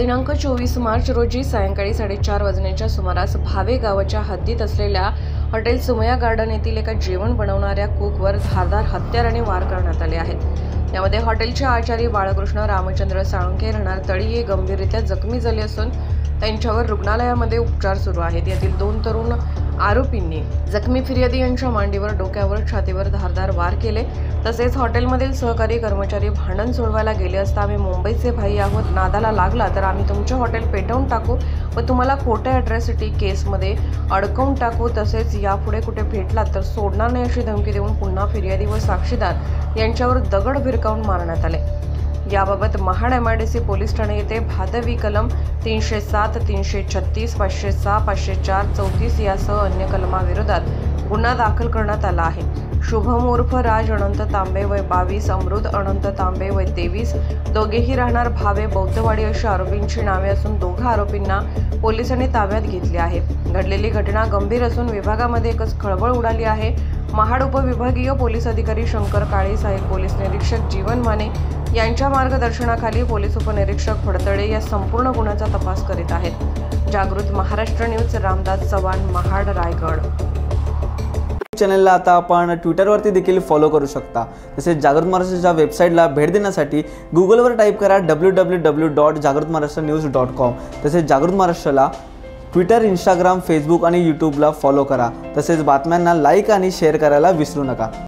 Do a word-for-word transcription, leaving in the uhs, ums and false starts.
दिनांक चोवीस मार्च रोजी सायंकाळी साडेचार वाजण्याच्या सुमारास भावे गावाच्या हद्दीत असलेल्या हॉटेल सुमया गार्डन येथील एका जेवण बनवणाऱ्या कुकवर धारदार हत्याराने वार करण्यात आले आहेत। यामध्ये हॉटेलचे आचारी बाळकृष्ण रामचंद्र साळुंखे राहणार तळी हे गंभीररीत्या जखमी झाले असून त्यांच्यावर रुग्णालयामध्ये उपचार सुरू आहेत। यातील दोन तरुण आरोपींनी जखमी फिर्यादी यांच्या मांडीवर, डोक्यावर, छातीवर धारदार वार केले। तसेच हॉटेलमधील सहकारी कर्मचारी भांडण सोडवायला गेले असता आम्ही मुंबईचे भाई आहोत, नादाला लागला तर आम्ही तुमचे हॉटेल पेटवून टाकू व तुम्हाला खोट्या अॅट्रॉसिटी केसमध्ये अडकवून टाकू, तसेच यापुढे कुठे भेटला तर सोडणार नाही अशी धमकी देऊन पुन्हा फिर्यादी व साक्षीदार यांच्यावर दगड भिरकावून मारण्यात आले। याबाबत Mahad M I D C police ठाणे येथे भादवी कलम तीनशे सात, तीनशे छत्तीस, पाचशे सहा, पाचशे चार, चौतीस यासह अन्य कलमाविरोधात गुन्हा दाखल करण्यात आला आहे। शुभम उर्फ राज अनंत तांबे वय बावीस, अमृत अनंत तांबे वय तेवीस, दोघेही राहणार भावे बौद्धवाडी अशी आरोपींची नावे असून दोघा आरोपींना पोलिसांनी ताब्यात घेतले आहे। घडलेली घटना गंभीर असून विभागामध्ये एकच खळबळ उडाली आहे। महाड उपविभागीय पोलीस अधिकारी शंकर काळे, सहाय्यक पोलीस निरीक्षक जीवन माने यांच्या मार्गदर्शनाखाली पोलीस उपनिरीक्षक फडतळे या संपूर्ण गुन्ह्याचा तपास करीत आहेत। जागृत महाराष्ट्र न्यूज, रामदास चव्हाण, महाड, रायगड। चॅनलला आता आपण ट्विटरवरती देखील फॉलो करू शकता। तसेच जागृत महाराष्ट्राच्या वेबसाईटला भेट देण्यासाठी गुगलवर टाईप करा डब्ल्यू डब्ल्यू डब्ल्यू डॉट जागृत महाराष्ट्र न्यूज डॉट कॉम। तसेच जागृत महाराष्ट्राला ट्विटर, इंस्टाग्राम, फेसबुक आणि यूट्यूबला फॉलो करा। तसेच बातम्यांना लाईक आणि शेअर करायला विसरू नका।